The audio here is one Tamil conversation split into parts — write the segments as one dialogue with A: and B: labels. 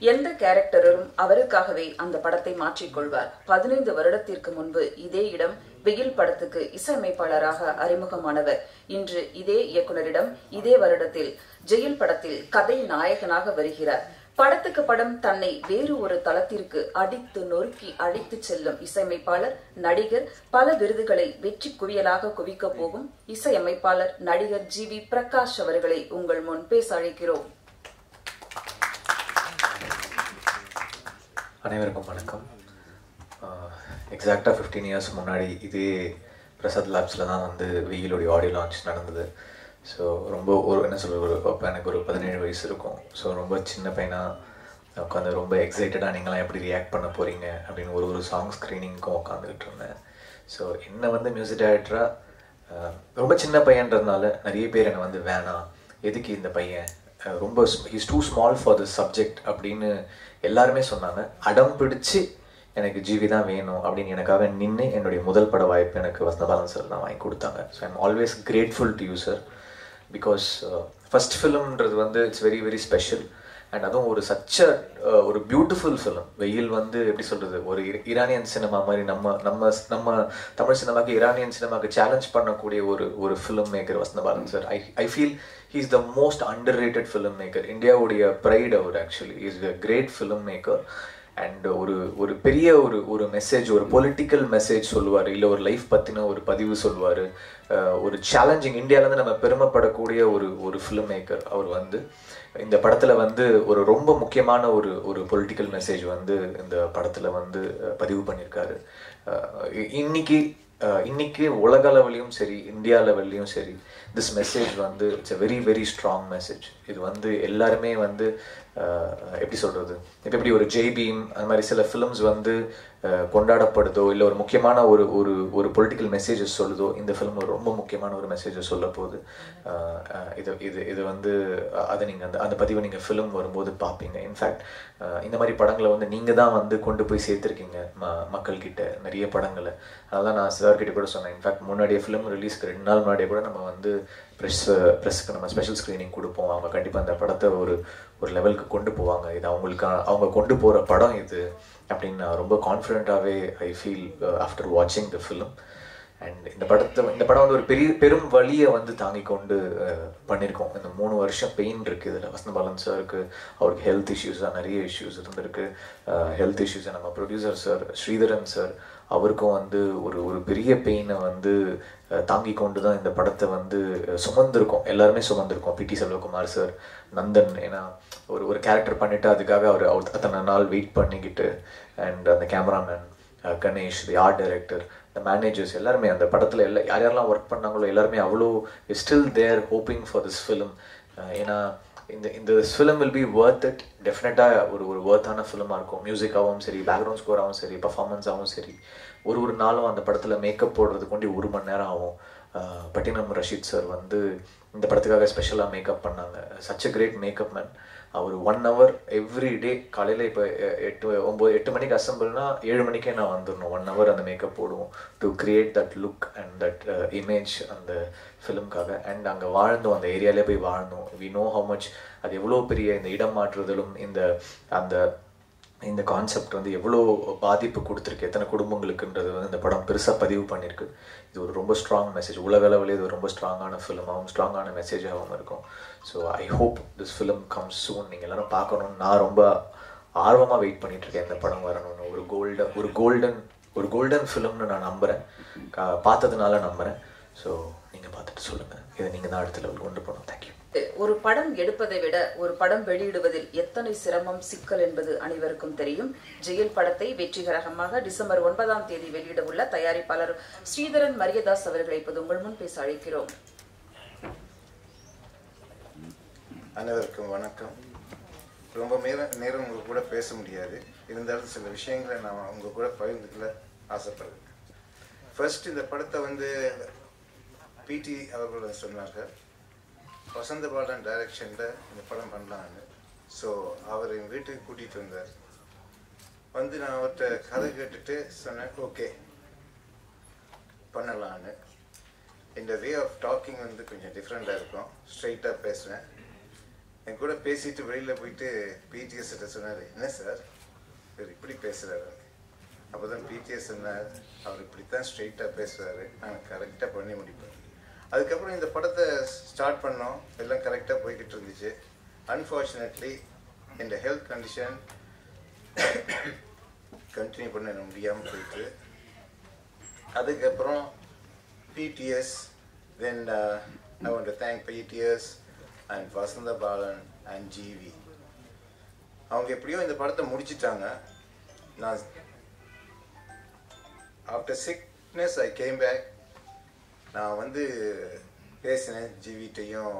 A: எந்த கேரக்டரும் அவருக்காகவே அந்த படத்தை மாற்றிக்கொள்வார். 15 வருடத்திற்கு முன்பு இதே இடம் வெயில் படத்துக்கு இசையமைப்பாளராக அறிமுகமானவர் இன்று இதே இயக்குனரிடம் இதே வருடத்தில் ஜெயில் படத்தில் கதை நாயகனாக வருகிறார். படத்துக்கு படம் தன்னை வேறு ஒரு தளத்திற்கு அடித்து நொறுக்கி அழைத்து செல்லும் இசையமைப்பாளர் நடிகர். பல விருதுகளை வெற்றி குவியலாக குவிக்க போகும் இசையமைப்பாளர் நடிகர் ஜி.வி. பிரகாஷ் அவர்களை உங்கள் முன் பேச அழைக்கிறோம்.
B: அனைவருக்கும் வணக்கம். எக்ஸாக்டாக 15 இயர்ஸ் முன்னாடி இதே பிரசாத் லேப்ஸில் தான் வந்து வெயிலுடைய ஆடியோ லான்ச் நடந்தது. ஸோ ரொம்ப என்ன சொல்கிறது, அப்போ எனக்கு ஒரு 17 வயசு இருக்கும். ஸோ ரொம்ப சின்ன பையனாக உட்காந்து ரொம்ப எக்ஸைட்டடாக நீங்களாம் எப்படி ரியாக்ட் பண்ண போகிறீங்க அப்படின்னு ஒரு சாங் ஸ்க்ரீனிங்க்கும் உட்காந்துக்கிட்டு இருந்தேன். ஸோ என்னை வந்து மியூசிக் டைரக்டராக ரொம்ப சின்ன பையன்றதுனால நிறைய பேர் என்னை வந்து வேணாம், எதுக்கு இந்த பையன், ரொம்ப is too small for this subject அப்படின்னு எல்லாருமே சொன்னாங்க. அடம் பிடிச்சி எனக்கு ஜிவி தான் வேணும் அப்படின்னு எனக்காக நின்று என்னுடைய முதல் பட வாய்ப்பு எனக்கு வசந்தபாலன் சார் தான் வாங்கி கொடுத்தாங்க. So I am always grateful to you sir, because first ஃபிலிம்ன்றது வந்து it's very very special. And அதுவும் ஒரு ஒரு பியூட்டிஃபுல் ஃபிலிம். வெயில் வந்து எப்படி சொல்கிறது, ஒரு ஈரானியன் சினிமா மாதிரி நம்ம நம்ம நம்ம தமிழ் சினிமாவுக்கு ஈரானியன் சினிமாவுக்கு சேலஞ்ச் பண்ணக்கூடிய ஒரு film maker Vasanthabalan sir. I feel he is the most underrated film maker. இந்தியாவுடைய ப்ரைட் அவர். Actually is a great film maker. And ஒரு பெரிய ஒரு மெசேஜ், ஒரு பொலிட்டிக்கல் மெசேஜ் சொல்லுவார், இல்லை ஒரு லைஃப் பற்றின ஒரு பதிவு சொல்லுவார். ஒரு சேலஞ்சிங், இந்தியாவிலேருந்து நம்ம பெருமைப்படக்கூடிய ஒரு ஃபிலிம் மேக்கர் அவர். வந்து இந்த படத்தில் வந்து ரொம்ப முக்கியமான ஒரு பொலிட்டிக்கல் மெசேஜ் வந்து இந்த படத்தில் வந்து பதிவு பண்ணியிருக்காரு. இன்னைக்கு உலக லெவல்லையும் சரி, இந்தியா லெவல்லையும் சரி, திஸ் மெசேஜ் வந்து it's a very very strong message. இது வந்து எல்லாருமே வந்து எப்படி சொல்கிறது, இப்போ எப்படி ஒரு ஜெய் பீம் அந்த மாதிரி சில ஃபிலிம்ஸ் வந்து கொண்டாடப்படுதோ, இல்லை ஒரு முக்கியமான ஒரு பொலிட்டிக்கல் மெசேஜஸ் சொல்லுதோ, இந்த ஃபிலிம் ரொம்ப முக்கியமான ஒரு மெசேஜை சொல்ல போகுது. இது வந்து அதை நீங்கள் அந்த பதிவை நீங்கள் ஃபிலிம் வரும்போது பார்ப்பீங்க. இன்ஃபேக்ட் இந்த மாதிரி படங்களை வந்து நீங்கள் தான் வந்து கொண்டு போய் சேர்த்துருக்கீங்க மக்கள்கிட்ட நிறைய படங்களை. அதனால் நான் சார்கிட்ட கூட சொன்னேன். இன்ஃபேக்ட் முன்னாடியே ஃபிலிம் ரிலீஸ்க்கு 2 நாள் முன்னாடியே கூட நம்ம வந்து ப்ரெஸ்ஸுக்கு நம்ம ஸ்பெஷல் ஸ்க்ரீனிங் கொடுப்போம். அவங்க கண்டிப்பாக அந்த படத்தை ஒரு லெவலுக்கு கொண்டு போவாங்க. இது அவங்க கொண்டு போகிற படம் இது அப்படின்னு நான் ரொம்ப கான்ஃபிடென்ட்டாகவே ஐ ஃபீல் ஆஃப்டர் வாட்சிங் த ஃபிலிம். அண்ட் இந்த படம் வந்து ஒரு பெரும் வழியை வந்து தாங்கி கொண்டு பண்ணியிருக்கோம். இந்த 3 வருஷம் பெயின் இருக்குது இதில். வசந்தபாலன் சாருக்கு அவருக்கு ஹெல்த் இஷ்யூஸாக நிறைய இஷ்யூஸ் இருந்திருக்கு. ஹெல்த் இஷ்யூஸை நம்ம ப்ரொடியூசர் சார் ஸ்ரீதரன் சார் அவருக்கும் வந்து ஒரு பெரிய பெயினை வந்து தாங்கி கொண்டு தான் இந்த படத்தை வந்து சுமந்திருக்கோம். எல்லாருமே சுமந்திருக்கோம். பி.டி. செல்வகுமார் சார், நந்தன், ஏன்னா ஒரு கேரக்டர் பண்ணிவிட்டு அதுக்காக அவர் அத்தனை நாள் வெயிட் பண்ணிக்கிட்டு, அண்ட் அந்த cameraman Ganesh, the art director, இந்த மேனேஜர்ஸ் எல்லாருமே அந்த படத்தில் யாரெல்லாம் ஒர்க் பண்ணாங்களோ எல்லாருமே அவ்வளோ still they're hoping for this film. ஏன்னா இந்த film will be worth it. டெஃபினட்டாக ஒரு வர்த்தான ஃபிலிமாக இருக்கும். மியூசிக்காகவும் சரி, பேக்ரவுண்ட் ஸ்கோராகவும் சரி, பர்ஃபார்மன்ஸாகவும் சரி. ஒரு நாளும் அந்த படத்தில் மேக்கப் போடுறதுக்கு கொண்டு 1 மணி நேரம் ஆகும். பட்டினம் ரஷீத் சார் வந்து இந்த படத்துக்காக ஸ்பெஷலாக மேக்கப் பண்ணாங்க. Such a great makeup man. அவர் 1 hour எவ்ரி டே. காலையில் இப்போ 8 மணிக்கு அசம்பிள்னா 7 மணிக்கே நான் வந்துடணும். 1 hour அந்த மேக்கப் போடுவோம் to create that look and that image அந்த ஃபிலிம்காக. அண்ட் அங்கே வாழ்ந்தோம், அந்த ஏரியாலே போய் வாழ்ந்தோம். வி நோ ஹவு மச் அது எவ்வளோ பெரிய இந்த இடம் மாற்றுதலும் இந்த கான்செப்ட் வந்து எவ்வளோ பாதிப்பு கொடுத்துருக்கு எத்தனை குடும்பங்களுக்குன்றது வந்து இந்த படம் பெருசாக பதிவு பண்ணியிருக்கு. இது ஒரு ரொம்ப ஸ்ட்ராங் மெசேஜ். உலக அளவிலே இது ரொம்ப ஸ்ட்ராங்கான ஃபிலிமாகவும் ஸ்ட்ராங்கான மெசேஜாகவும் இருக்கும். So I hope this film comes soon. நீங்கள் எல்லோரும் பார்க்கணுன்னு நான் ரொம்ப ஆர்வமாக வெயிட் பண்ணிகிட்ருக்கேன். இந்த படம் வரணும்னு. ஒரு கோல்டன் ஃபிலிம்னு நான் நம்புகிறேன். பார்த்ததுனால நம்புகிறேன். ஸோ நீங்கள் பார்த்துட்டு சொல்லுங்கள். இதை நீங்கள் தான் அடுத்த லெவல் கொண்டு போகணும். தேங்க்யூ.
A: ஒரு படம் எடுப்பதை விட ஒரு படம் வெளியிடுவதில் எத்தனை சிரமம், சிக்கல் என்பது அனைவருக்கும் தெரியும். ஜெயில் படத்தை வெற்றிகரமாக டிசம்பர் 9ஆம் தேதி வெளியிட உள்ள தயாரிப்பாளர் ஸ்ரீதரன் மரியதாஸ் அவர்களை இப்போது உங்கள் முன் பேச அழைக்கிறோம்.
C: அனைவருக்கும் வணக்கம். ரொம்ப நேரம் உங்க கூட பேச முடியாது. இருந்தாலும் சில விஷயங்களை நான் உங்க கூட பகிர்ந்துக்கல ஆசைப்படுறேன். ஃபர்ஸ்ட் இந்த படத்தை வந்து பி.டி. அவர்கள் சொன்னார்கள், வசந்தபாலன் டைரக்ஷனில் இந்த படம் பண்ணலான்னு. ஸோ அவர் எங்கள் வீட்டுக்கு கூட்டிகிட்டு வந்தார். வந்து நான் அவர்கிட்ட கதை கேட்டுட்டு சொன்னேன், ஓகே பண்ணலான்னு. இந்த வே ஆஃப் டாக்கிங் வந்து கொஞ்சம் டிஃப்ரெண்ட்டாக இருக்கும். ஸ்ட்ரைட்டாக பேசுவேன். என் கூட பேசிட்டு வெளியில் போயிட்டு பிடிஎஸ் கிட்ட சொன்னார், என்ன சார் இவர் இப்படி பேசுகிறாரு. அப்போ தான் பிடிஎஸ் சொன்னார், அவர் இப்படித்தான் ஸ்ட்ரெயிட்டாக பேசுவார், நான் கரெக்டாக பண்ணி முடிப்பேன். அதுக்கப்புறம் இந்த படத்தை ஸ்டார்ட் பண்ணோம், எல்லாம் கரெக்டாக போய்கிட்டு இருந்துச்சு. அன்ஃபார்ச்சுனேட்லி இந்த ஹெல்த் கண்டிஷன் கண்டினியூ பண்ண முடியாமல் போயிட்டு, அதுக்கப்புறம் PTS, then I want to thank PTS and Vasantha Balan and GV. அவங்க எப்படியோ இந்த படத்தை முடிச்சிட்டாங்க. நான் after sickness I came back. நான் வந்து பேசினேன் ஜிவிட்டையும்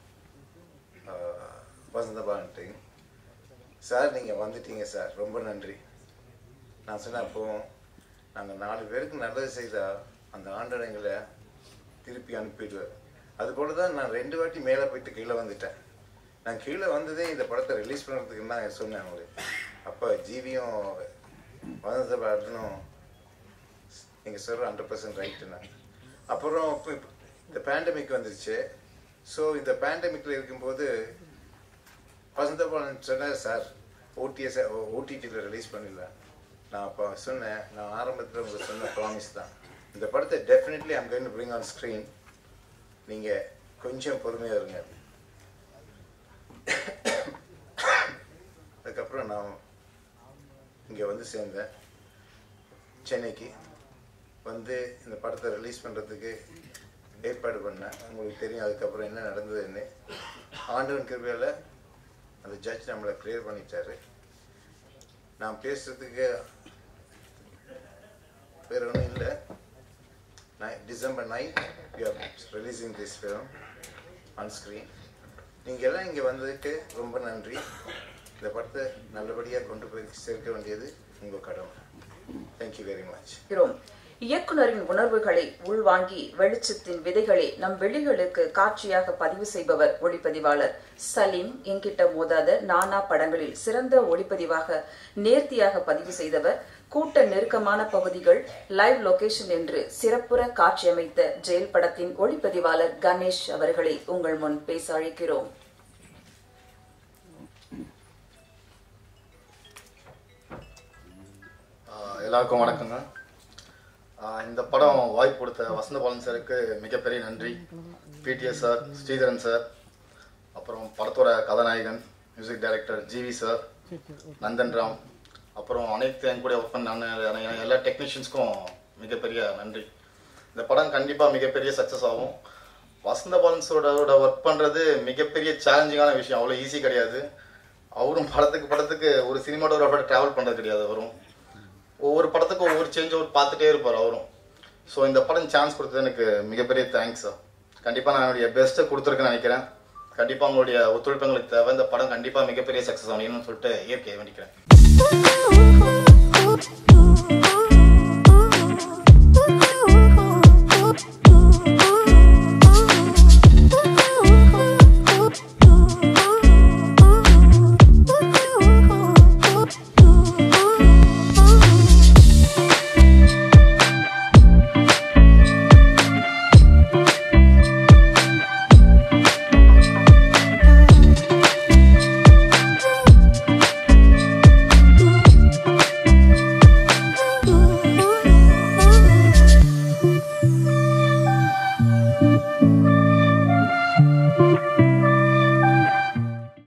C: வசந்த பாலன்ட்டையும். சார் நீங்கள் வந்துட்டீங்க சார், ரொம்ப நன்றி. நான் சொன்னேன், அப்போ நாங்கள் 4 பேருக்கு நல்லது செய்தால் அந்த ஆண்டவர் எங்களை திருப்பி அனுப்பிடுவார். அதுபோல தான் நான் 2 வாட்டி மேலே போயிட்டு கீழே வந்துட்டேன். நான் கீழே வந்ததே இந்த படத்தை ரிலீஸ் பண்ணுறதுக்கு நான் சொன்னேன் அவங்களுக்கு. அப்போ ஜிவியும் வசந்த பாலனும் நீங்கள் சொல்கிற 100% ரைட்டுண்ணா. அப்புறம் இப்போ இந்த பேண்டமிக் வந்துருச்சு. ஸோ இந்த பேண்டமிக்கில் இருக்கும்போது வசந்த பாலன் சொன்னார், சார் ஓடிடியில் ரிலீஸ் பண்ணிடலாம். நான் அப்போ சொன்னேன், நான் ஆரம்பத்தில் உங்களுக்கு சொன்ன ப்ராமிஸ் தான், இந்த படத்தை definitely I'm going to bring on screen, நீங்கள் கொஞ்சம் பொறுமையாக இருங்க. அதுக்கப்புறம் நான் இங்கே வந்து சேர்ந்தேன், சென்னைக்கு வந்து இந்த படத்தை ரிலீஸ் பண்ணுறதுக்கு ஏற்பாடு பண்ணேன். உங்களுக்கு தெரியும் அதுக்கப்புறம் என்ன நடந்ததுன்னு. ஆண்டவன் கிருபையால் அந்த ஜட்ஜ் நம்மளை கிளியர் பண்ணிட்டாரு. நான் பேசுறதுக்கு வேறு ஒன்றும் இல்லை. December 9 we are releasing this film on screen. நீங்கள் எல்லாம் இங்கே வந்ததுக்கு ரொம்ப நன்றி. இந்த படத்தை நல்லபடியாக கொண்டு போய் சேர்க்க வேண்டியது உங்கள் கடமை. Thank you very much.
A: இயக்குனரின் உணர்வுகளை உள்வாங்கி வெளிச்சத்தின் விதைகளை நம் வெளிகளுக்கு காட்சியாக பதிவு செய்பவர் ஒளிப்பதிவாளர் சலீம். என்கிட்ட மோதாத நானா படங்களில் சிறந்த ஒளிப்பதிவாக நேர்த்தியாக பதிவு செய்தவர். கூட்ட நெருக்கமான பகுதிகள், லைவ் லொகேஷன் என்று சிறப்புற காட்சியமைத்த ஜெயில் படத்தின் ஒளிப்பதிவாளர் கணேஷ் அவர்களை உங்கள் முன் பேச அழைக்கிறோம்.
D: எல்லாருக்கும் வணக்கங்க. இந்த படம் வாய்ப்பு கொடுத்த வசந்த பாலன் சாருக்கு மிகப்பெரிய நன்றி. பிடிஎஸ் சார், ஸ்ரீதரன் சார், அப்புறம் படத்தோட கதாநாயகன் music director GV sir, Nandhan Ram, அப்புறம் அனைத்து என் கூட ஒர்க் பண்ண எல்லா டெக்னீஷியன்ஸ்க்கும் மிகப்பெரிய நன்றி. இந்த படம் கண்டிப்பாக மிகப்பெரிய சக்ஸஸ் ஆகும். வசந்த பாலன் சாரோட ஒர்க் பண்ணுறது மிகப்பெரிய சேலஞ்சிங்கான விஷயம், அவ்வளோ ஈஸி கிடையாது. அவரும் படத்துக்கு ஒரு சினிமாட்டோகிராஃபர் ட்ராவல் பண்ணுறது கிடையாது. அவரும் ஒவ்வொரு படத்துக்கும் ஒவ்வொரு சேஞ்ச் அவர் பார்த்துட்டே இருப்பார் அவரும். ஸோ இந்த படம் சான்ஸ் கொடுத்தது எனக்கு மிகப்பெரிய தேங்க்ஸ். கண்டிப்பாக நான் என்னுடைய பெஸ்ட்டை கொடுத்துருக்கேன்னு நினைக்கிறேன். கண்டிப்பாக உங்களுடைய ஒத்துழைப்பு எங்களுக்கு தேவை. இந்த படம் கண்டிப்பாக மிகப்பெரிய சக்ஸஸ் ஆகணும்னு சொல்லிட்டு இயற்கையை வேண்டிக்கிறேன்.